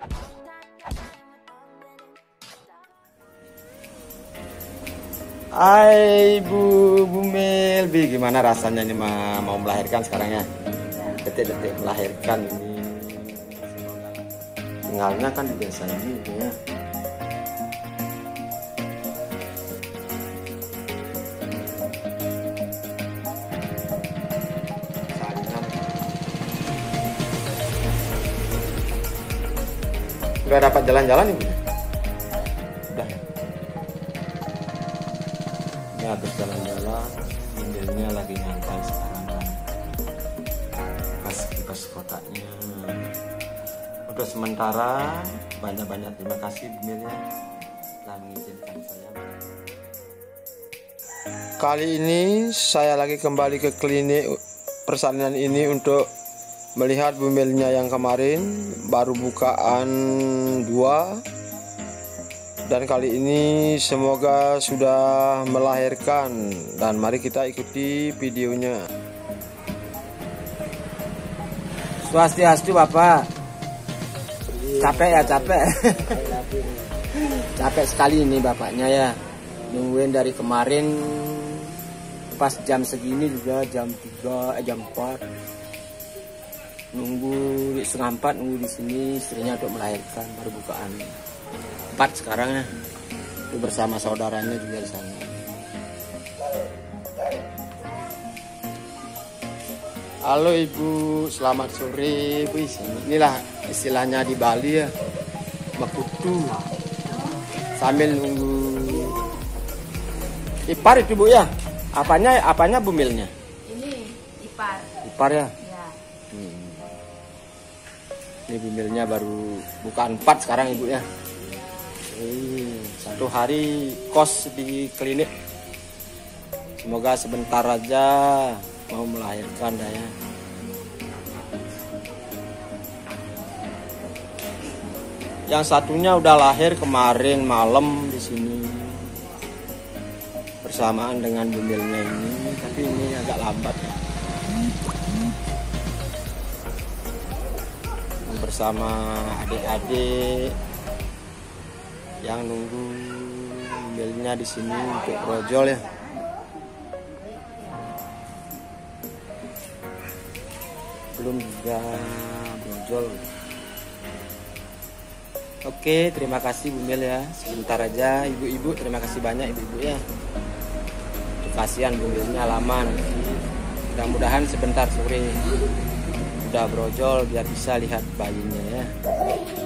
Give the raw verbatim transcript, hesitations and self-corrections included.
Hai Bu Bumil, Bi, gimana rasanya nih ma mau melahirkan sekarang ya? Detik-detik melahirkan ini. Tinggalnya kan di desa ini ya. Udah dapat jalan-jalan ibu? Udah ya? Ini habis jalan-jalan, mobilnya lagi nyantai sekarang kan. Kipas-kipas kotaknya. Untuk sementara, banyak-banyak terima kasih Bumilnya telah mengizinkan saya. Kali ini saya lagi kembali ke klinik persalinan ini untuk melihat Bumilnya yang kemarin baru bukaan dua, dan kali ini semoga sudah melahirkan, dan mari kita ikuti videonya. Swastiastu Bapak. Capek ya, capek. Capek sekali ini bapaknya ya, nungguin dari kemarin pas jam segini juga jam tiga eh, jam empat. Nunggu setengah empat, nunggu di sini istrinya untuk melahirkan, baru bukaan empat sekarang ya. Itu bersama saudaranya juga di sana. Halo Ibu, selamat sore. Wih, inilah istilahnya di Bali ya, mekutu. Sambil nunggu ipar itu Bu ya. Apanya apanya Bumilnya? Ini ipar. Ipar ya. Ya. Hmm. Ini Bumilnya baru bukaan empat sekarang Ibu ya. Ini satu hari kos di klinik. Semoga sebentar aja mau melahirkan dah ya. Yang satunya udah lahir kemarin malam di sini bersamaan dengan Bumilnya ini, tapi ini agak lambat ya. Bersama adik-adik yang nunggu Bumilnya di sini untuk brojol ya. Belum juga brojol. Oke, terima kasih Bumil ya. Sebentar aja ibu-ibu, terima kasih banyak ibu-ibu ya. Kasihan Bumilnya lama nanti. Mudah-mudahan sebentar sore udah brojol biar bisa lihat bayinya ya.